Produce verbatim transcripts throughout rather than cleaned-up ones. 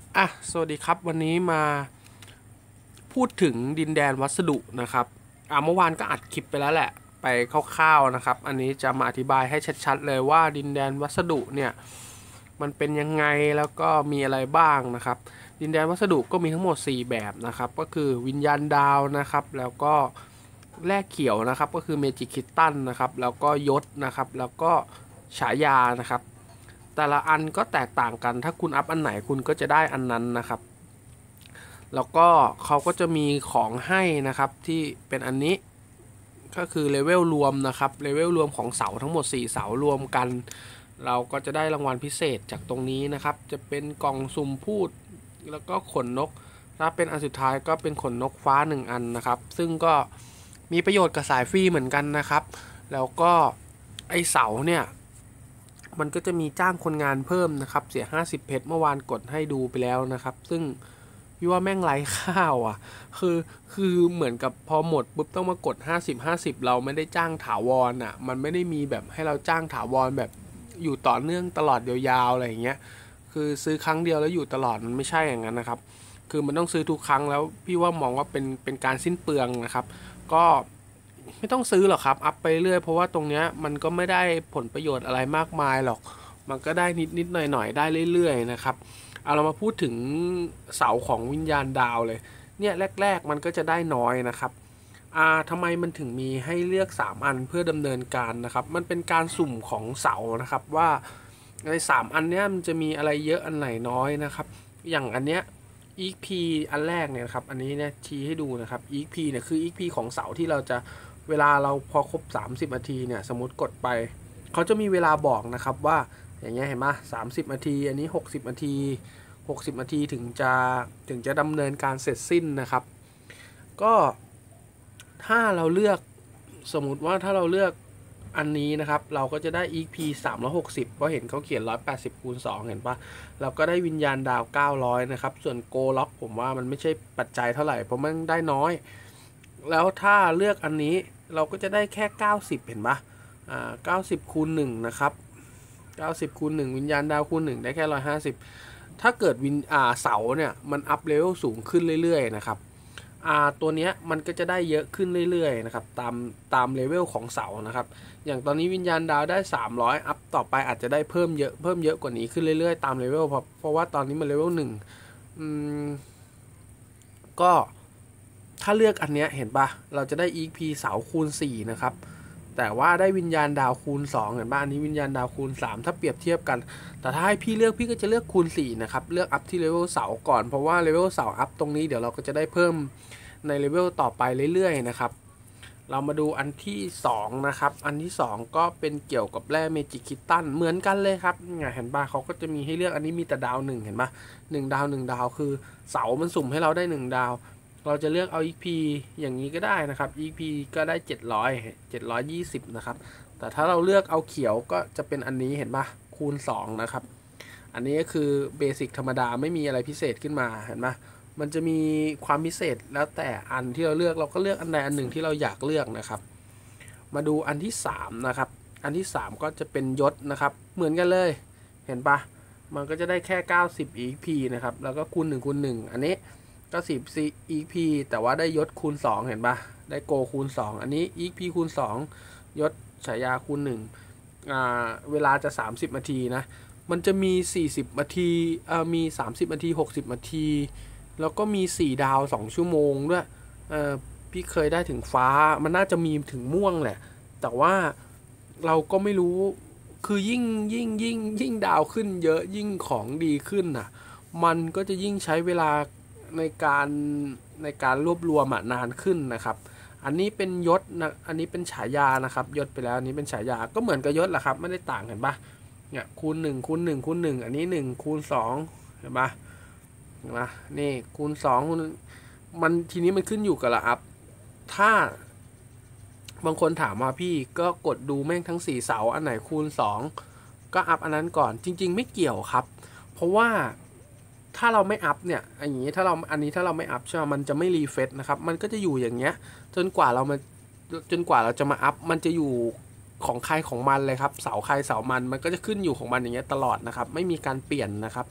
อ่ะสวัสดีครับวันนี้มาพูดถึงดินแดนวัสดุนะครับอ่ะเมื่อวานก็อัดคลิปไปแล้วแหละไปคร่าวๆนะครับอันนี้จะมาอธิบายให้ชัดๆเลยว่าดินแดนวัสดุเนี่ยมันเป็นยังไงแล้วก็มีอะไรบ้างนะครับดินแดนวัสดุก็มีทั้งหมดสี่แบบนะครับก็คือวิญญาณดาวนะครับแล้วก็แร่เขียวนะครับก็คือเมจิคิตตันนะครับแล้วก็ยศนะครับแล้วก็ฉายานะครับแต่ละอันก็แตกต่างกันถ้าคุณอัพอันไหนคุณก็จะได้อันนั้นนะครับแล้วก็เขาก็จะมีของให้นะครับที่เป็นอันนี้ก็คือเลเวลรวมนะครับเลเวลรวมของเสาทั้งหมดสี่เสารวมกันเราก็จะได้รางวัลพิเศษจากตรงนี้นะครับจะเป็นกล่องสุ่มพูดแล้วก็ขนนกถ้าเป็นอันสุดท้ายก็เป็นขนนกฟ้าหนึ่งอันนะครับซึ่งก็มีประโยชน์กับสายฟรีเหมือนกันนะครับแล้วก็ไอเสาเนี่ยมันก็จะมีจ้างคนงานเพิ่มนะครับเสียห้าสิบเพชรเมื่อวานกดให้ดูไปแล้วนะครับซึ่งพี่ว่าแม่งไร้ข้าวอ่ะคือคือเหมือนกับพอหมดปุ๊บต้องมากดห้าสิบ ห้าสิบเราไม่ได้จ้างถาวรอ่ะมันไม่ได้มีแบบให้เราจ้างถาวรแบบอยู่ต่อเนื่องตลอดยาวๆอะไรอย่างเงี้ยคือซื้อครั้งเดียวแล้วอยู่ตลอดมันไม่ใช่อย่างนั้นนะครับคือมันต้องซื้อทุกครั้งแล้วพี่ว่ามองว่าเป็นเป็นการสิ้นเปลืองนะครับก็ไม่ต้องซื้อหรอกครับอัพไปเรื่อยเพราะว่าตรงเนี้ยมันก็ไม่ได้ผลประโยชน์อะไรมากมายหรอกมันก็ได้นิดนิดหน่อยหน่อยได้เรื่อยๆนะครับเอาเรามาพูดถึงเสาของวิญญาณดาวเลยเนี่ยแรกๆมันก็จะได้น้อยนะครับอ่าทำไมมันถึงมีให้เลือกสามอันเพื่อดำเนินการนะครับมันเป็นการสุ่มของเสานะครับว่าในสามอันเนี้ยมันจะมีอะไรเยอะอันไหนน้อยนะครับอย่างอันเนี้ย อี อี พี อันแรกเนี่ยครับอันนี้เนี่ยชี้ให้ดูนะครับ อี อี พี เนี่ยคือ อี อี พี ของเสาที่เราจะเวลาเราพอครบสามสิบนาทีเนี่ยสมมติกดไปเขาจะมีเวลาบอกนะครับว่าอย่างเงี้ยเห็นไหมสามสิบนาทีอันนี้หกสิบนาทีหกสิบนาทีถึงจะถึงจะดำเนินการเสร็จสิ้นนะครับก็ถ้าเราเลือกสมมุติว่าถ้าเราเลือกอันนี้นะครับเราก็จะได้ อี อี พี สามร้อยหกสิบเพราะเห็นเขาเขียนหนึ่งร้อยแปดสิบคูณสองเห็นปะเราก็ได้วิญญาณดาวเก้าร้อยนะครับส่วนโกล็อกผมว่ามันไม่ใช่ปัจจัยเท่าไหร่เพราะมันได้น้อยแล้วถ้าเลือกอันนี้เราก็จะได้แค่เก้าสิบเห็นปะอ่าเก้าสิบคูณหนึ่งนะครับเก้าสิบคูณหนึ่งวิญญาณดาวคูณหนึ่งได้แค่หนึ่งร้อยห้าสิบถ้าเกิดวินอ่าเสาเนี่ยมันอัพเลเวลสูงขึ้นเรื่อยๆนะครับอ่าตัวเนี้ยมันก็จะได้เยอะขึ้นเรื่อยๆนะครับตามตามเลเวลของเสานะครับอย่างตอนนี้วิญญาณดาวได้สามร้อยอัพต่อไปอาจจะได้เพิ่มเยอะเพิ่มเยอะกว่านี้ขึ้นเรื่อยๆตามเลเวลเพราะเพราะว่าตอนนี้มันเลเวลหนึ่งอืมก็ถ้าเลือกอันเนี้ยเห็นปะเราจะได้ อี อี พี เสาคูณสี่นะครับแต่ว่าได้วิญญาณดาวคูณสองเห็นปะอันนี้วิญญาณดาวคูณสามถ้าเปรียบเทียบกันแต่ถ้าให้พี่เลือกพี่ก็จะเลือกคูณสี่นะครับเลือกอัพที่เลเวลเสาก่อนเพราะว่าเลเวลเสาอัพตรงนี้เดี๋ยวเราก็จะได้เพิ่มในเลเวลต่อไปเรื่อยๆนะครับเรามาดูอันที่สองนะครับอันที่สองก็เป็นเกี่ยวกับแร่เมจิคิตันเหมือนกันเลยครับเห็นปะเขาก็จะมีให้เลือกอันนี้มีแต่ดาวหนึ่งเห็นปะหนึ่งดาวหนึ่งดาวคือเสามันสุ่มให้เราได้หนึ่งดาวเราจะเลือกเอา อี อี พี อย่างนี้ก็ได้นะครับ อี อี พี ก็ได้เจ็ดร้อย เจ็ดร้อยยี่สิบนะครับแต่ถ้าเราเลือกเอาเขียวก็จะเป็นอันนี้เห็นปะคูณสองนะครับอันนี้ก็คือเบสิกธรรมดาไม่มีอะไรพิเศษขึ้นมาเห็นปะมันจะมีความพิเศษแล้วแต่อันที่เราเลือกเราก็เลือกอันใดอันหนึ่งที่เราอยากเลือกนะครับมาดูอันที่สามนะครับอันที่สามก็จะเป็นยศนะครับเหมือนกันเลยเห็นปะมันก็จะได้แค่เก้าสิบ อี อี พี นะครับแล้วก็คูณหนึ่งคูณหนึ่งอันนี้เก้าสิบ อี อี พี แต่ว่าได้ยศคูณสองเห็นปะได้โกคูณสองอันนี้ อี อี พี คูณสองยศฉายาคูณหนึ่งอ่าเวลาจะสามสิบนาทีนะมันจะมีสี่สิบนาทีเอ่อมีสามสิบนาทีหกสิบนาทีแล้วก็มีสี่ดาวสองชั่วโมงด้วยเออพี่เคยได้ถึงฟ้ามันน่าจะมีถึงม่วงแหละแต่ว่าเราก็ไม่รู้คือยิ่งยิ่งยิ่งยิ่งดาวขึ้นเยอะยิ่งของดีขึ้นน่ะมันก็จะยิ่งใช้เวลาในการในการรวบรวมนานขึ้นนะครับอันนี้เป็นยศนะอันนี้เป็นฉายานะครับยศไปแล้วอันนี้เป็นฉายาก็เหมือนกับยศแหละครับไม่ได้ต่างกันปะเนี่ยคูณหนึ่งคูณหนึ่งคูณหนึ่งอันนี้หนึ่งคูณสองเห็นปะนะนี่คูณสองมันทีนี้มันขึ้นอยู่กับละอัพถ้าบางคนถามมาพี่ก็กดดูแม่งทั้งสี่เสาอันไหนคูณสองก็อัพอันนั้นก่อนจริงๆไม่เกี่ยวครับเพราะว่าถ้าเราไม่อัพเนี่ยอย่างนี้ถ้าเราอันนี้ถ้าเราไม่อัพใช่ไหมมันจะไม่รีเฟรชนะครับมันก็จะอยู่อย่างเงี้ยจนกว่าเรามาจนกว่าเราจะมาอัพมันจะอยู่ของใครของมันเลยครับเสาใครเสามันมันก็จะขึ้นอยู่ของมันอย่างเงี้ยตลอดนะครับไม่มีการเปลี่ยนนะครับ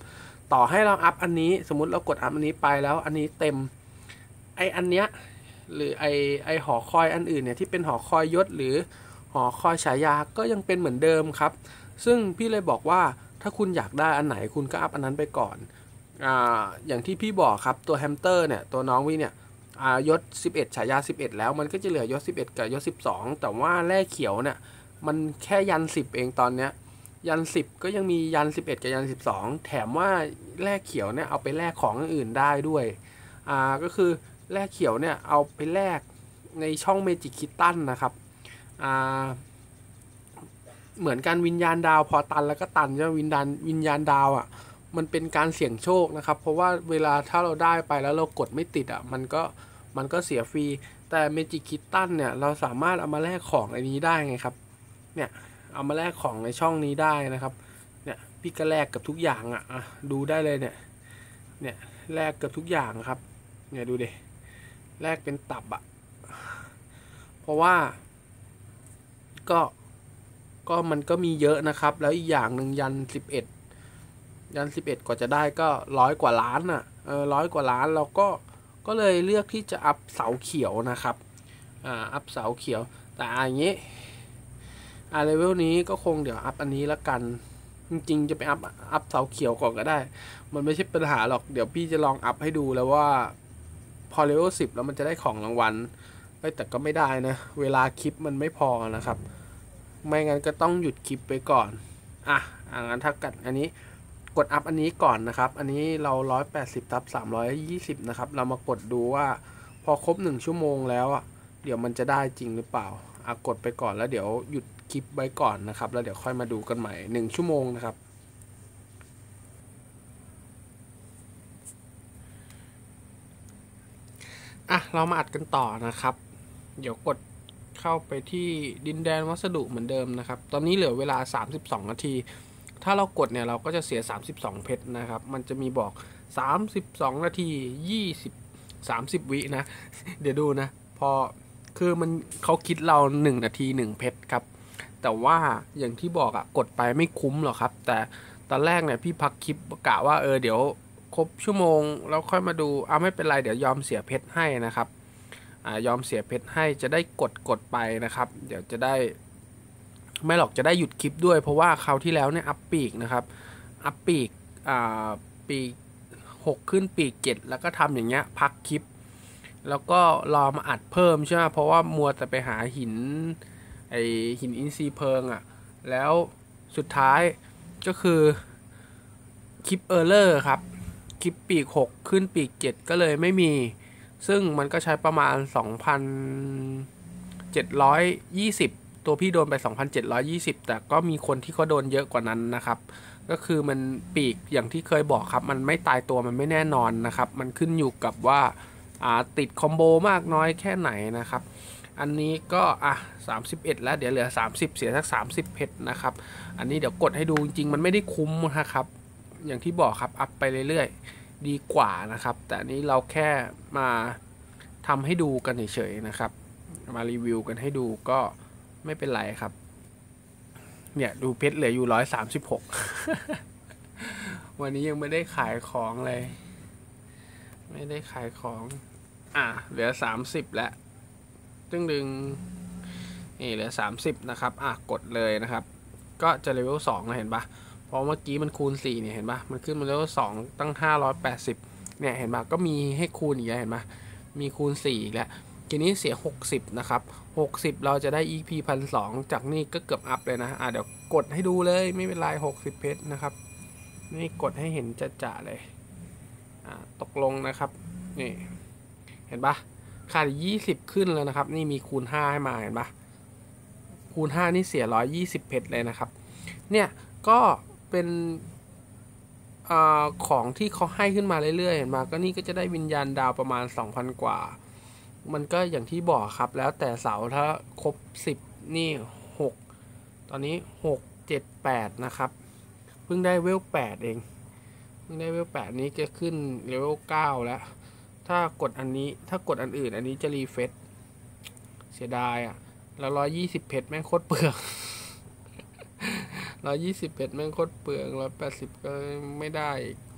ต่อให้เราอัพอันนี้สมมุติเรากดอัพอันนี้ไปแล้วอันนี้เต็มไออันเนี้ยหรือไอไอหอคอยอันอื่นเนี่ยที่เป็นหอคอยยศหรือหอคอยฉายาก็ยังเป็นเหมือนเดิมครับซึ่งพี่เลยบอกว่าถ้าคุณอยากได้อันไหนคุณก็อัพอันนั้นไปก่อนอ่าอย่างที่พี่บอกครับตัวแฮมสเตอร์เนี่ยตัวน้องวิเนี่ยอ่ายศสิบเอ็ดฉายาสิบเอ็ดแล้วมันก็จะเหลือยศสิบเอ็ดกับยศสิบสองแต่ว่าแร่เขียวเนี่ยมันแค่ยันสิบเองตอนเนี้ยยันสิบก็ยังมียันสิบเอ็ดกับยันสิบสองแถมว่าแร่เขียวเนี่ยเอาไปแลกของอื่นได้ด้วยอ่าก็คือแร่เขียวเนี่ยเอาไปแลกในช่องเมจิกคิตตันนะครับอ่าเหมือนการวิญญาณดาวพอตันแล้วก็ตันใช่ไหมวิญญาณวิญญาณดาวอ่ะมันเป็นการเสี่ยงโชคนะครับเพราะว่าเวลาถ้าเราได้ไปแล้วเรากดไม่ติดอ่ะมันก็มันก็เสียฟรีแต่เมจิกคิตตันเนี่ยเราสามารถเอามาแลกของอันนี้ได้ไงครับเนี่ยเอามาแลกของในช่องนี้ได้นะครับเนี่ยพี่ก็แลกกับทุกอย่างอ่ะอ่ะดูได้เลยเนี่ยเนี่ยแลกกับทุกอย่างครับเนี่ยดูดิแลกเป็นตับอ่ะเพราะว่าก็ก็มันก็มีเยอะนะครับแล้วอีกอย่างหนึ่งยันสิบเอ็ดยันสิบเอ็ดกว่าจะได้ก็ร้อยกว่าล้านอ่ะเออร้อยกว่าล้านเราก็ก็เลยเลือกที่จะอัพเสาเขียวนะครับอ่าอัพเสาเขียวแต่อย่างนี้อ่าเลเวลนี้ก็คงเดี๋ยวอัพอันนี้ละกันจริงๆจะไปอัพอัพเสาเขียวก่อนก็ได้มันไม่ใช่ปัญหาหรอกเดี๋ยวพี่จะลองอัพให้ดูแล้วว่าพอเลเวลสิบแล้วมันจะได้ของรางวัลแต่ก็ไม่ได้นะเวลาคลิปมันไม่พอนะครับไม่งั้นก็ต้องหยุดคลิปไปก่อนอ่ะงั้นถ้ากัดอันนี้กดอัพอันนี้ก่อนนะครับอันนี้เราหนึ่งร้อยแปดสิบทับสามร้อยยี่สิบนะครับเรามากดดูว่าพอครบหนึ่งชั่วโมงแล้วอ่ะเดี๋ยวมันจะได้จริงหรือเปล่าอ่ะกดไปก่อนแล้วเดี๋ยวหยุดคลิปไว้ก่อนนะครับแล้วเดี๋ยวค่อยมาดูกันใหม่หนึ่งชั่วโมงนะครับอ่ะเรามาอัดกันต่อนะครับเดี๋ยวกดเข้าไปที่ดินแดนวัสดุเหมือนเดิมนะครับตอนนี้เหลือเวลาสามสิบสองนาทีถ้าเรากดเนี่ยเราก็จะเสียสามสิบสองเพชรนะครับมันจะมีบอกสามสิบสองนาทียี่สิบ สามสิบวินะเดี๋ยวดูนะพอคือมันเขาคิดเราหนึ่งนาทีหนึ่งเพชรครับแต่ว่าอย่างที่บอกอะกดไปไม่คุ้มหรอกครับแต่ตอนแรกเนี่ยพี่พักคลิปกะว่าเออเดี๋ยวครบชั่วโมงแล้วค่อยมาดูเอาไม่เป็นไรเดี๋ยวยอมเสียเพชรให้นะครับอ่ายอมเสียเพชรให้จะได้กดกดไปนะครับเดี๋ยวจะได้ไม่หรอกจะได้หยุดคลิปด้วยเพราะว่าคราวที่แล้วเนี่ยอัพปีกนะครับอัพปีกอ่าปีกหกขึ้นปีกเจ็ดแล้วก็ทำอย่างเงี้ยพักคลิปแล้วก็รอมาอัดเพิ่มใช่ไหมเพราะว่ามัวแต่ไปหาหินไอหินอินทรีย์เพลิงอะ่ะแล้วสุดท้ายก็คือคลิปเออร์เลอร์ครับคลิปปีกหกขึ้นปีกเจ็ดก็เลยไม่มีซึ่งมันก็ใช้ประมาณ สองพันเจ็ดร้อยยี่สิบ ตัวพี่โดนไป สองพันเจ็ดร้อยยี่สิบ แต่ก็มีคนที่เขาโดนเยอะกว่านั้นนะครับก็คือมันปีกอย่างที่เคยบอกครับมันไม่ตายตัวมันไม่แน่นอนนะครับมันขึ้นอยู่กับว่าติดคอมโบมากน้อยแค่ไหนนะครับอันนี้ก็อ่ะสามสิบเอ็ดแล้วเดี๋ยวเหลือสามสิบเสียสักสามสิบเพชรนะครับอันนี้เดี๋ยวกดให้ดูจริงๆมันไม่ได้คุ้มนะครับอย่างที่บอกครับอัพไปเรื่อยๆดีกว่านะครับแต่อันนี้เราแค่มาทำให้ดูกันเฉยๆนะครับมารีวิวกันให้ดูก็ไม่เป็นไรครับเนี่ยดูเพชรเหลืออยู่ร้อยสามสิบหกวันนี้ยังไม่ได้ขายของเลยไม่ได้ขายของอ่ะเหลือสามสิบแล้วตึ้งดึงนี่เหลือสามสิบนะครับอ่ะกดเลยนะครับก็จะเลเวลสองนะเห็นปะเพราะเมื่อกี้มันคูณสี่เนี่ยเห็นปะมันขึ้นมาเลเวลสองตั้งห้าร้อยแปดสิบเนี่ยเห็นปะก็มีให้คูณอีกแล้วเห็นปะมีคูณสี่อีกแล้วทีนี้เสียหกสิบนะครับหกสิบเราจะได้ อี พี หนึ่งพันสองร้อย จากนี่ก็เกือบอัพเลยนะอ่ะเดี๋ยวกดให้ดูเลยไม่เป็นไรหกสิบเพชรนะครับนี่กดให้เห็นจะๆเลยอ่ะตกลงนะครับนี่เห็นปะขาดยี่สิบขึ้นแล้วนะครับนี่มีคูณห้าให้มาเห็นปะคูณห้านี่เสียหนึ่งร้อยยี่สิบเพชรเลยนะครับเนี่ยก็เป็นอ่าของที่เขาให้ขึ้นมาเรื่อยๆเห็นปะก็นี่ก็จะได้วิญญาณดาวประมาณ สองพัน กว่ามันก็อย่างที่บอกครับแล้วแต่เสาถ้าครบสิบนี่หกตอนนี้หก เจ็ด แปดนะครับเพิ่งได้เวลแปดเองเพิ่งได้เวลแปดนี้จะขึ้นเลเวลเก้าแล้วถ้ากดอันนี้ถ้ากดอันอื่นอันนี้จะรีเฟซเสียดายอ่ะแล้วหนึ่งร้อยยี่สิบเพชรแม่งโคตรเปลืองหนึ่งร้อยยี่สิบเพชรแม่งโคตรเปลืองหนึ่งร้อยแปดสิบก็ไม่ได้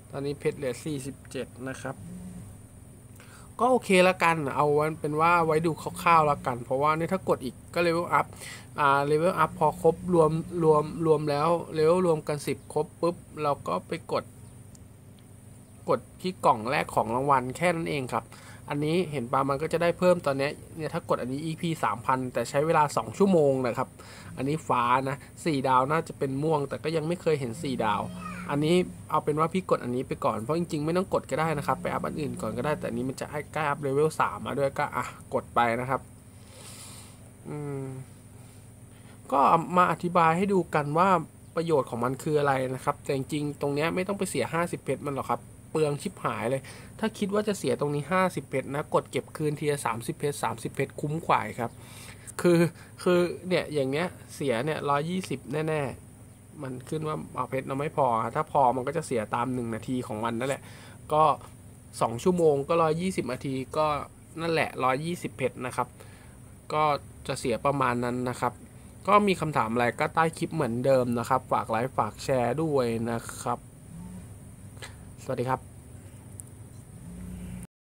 ตอนนี้เพชรเหลือสี่สิบเจ็ดนะครับก็โอเคแล้วกันเอาวันเป็นว่าไว้ดูคร่าวๆแล้วกันเพราะว่านี่ถ้ากดอีกก็เลเวลอัพอ่าเลเวลอัพพอครบรวมรวมรวมแล้วเลเวลรวมกันสิบครบปุ๊บเราก็ไปกดกดที่กล่องแรกของรางวัลแค่นั้นเองครับอันนี้เห็นปะมันก็จะได้เพิ่มตอนนี้เนี่ยถ้ากดอันนี้ อี พี สามพัน แต่ใช้เวลาสองชั่วโมงนะครับอันนี้ฟ้านะสี่ดาวน่าจะเป็นม่วงแต่ก็ยังไม่เคยเห็นสี่ดาวอันนี้เอาเป็นว่าพี่กดอันนี้ไปก่อนเพราะจริงๆไม่ต้องกดก็ได้นะครับไปอัพอันอื่นก่อนก็ได้แต่อันนี้มันจะให้ใกล้อัพเลเวลสามมาด้วยก็อ่ะกดไปนะครับอืมก็มาอธิบายให้ดูกันว่าประโยชน์ของมันคืออะไรนะครับแต่จริงๆตรงนี้ไม่ต้องไปเสียห้าสิบเพชรมันหรอกครับเปลืองชิบหายเลยถ้าคิดว่าจะเสียตรงนี้ห้าสิบเพชรนะกดเก็บคืนทีละสามสิบเพชรสามสิบเพชรคุ้มกว่าครับคือคือเนี่ยอย่างเนี้ยเสียเนี่ยร้อยยี่สิบแน่ๆมันขึ้นว่าเอาเพชรเราไม่พอถ้าพอมันก็จะเสียตามหนึ่งนาทีของมันนั่นแหละก็สองชั่วโมงก็ร้อยยี่สิบนาทีก็นั่นแหละร้อยยี่สิบเพชรนะครับก็จะเสียประมาณนั้นนะครับก็มีคำถามอะไรก็ใต้คลิปเหมือนเดิมนะครับฝากไลค์ฝากแชร์ด้วยนะครับสวัสดีครับ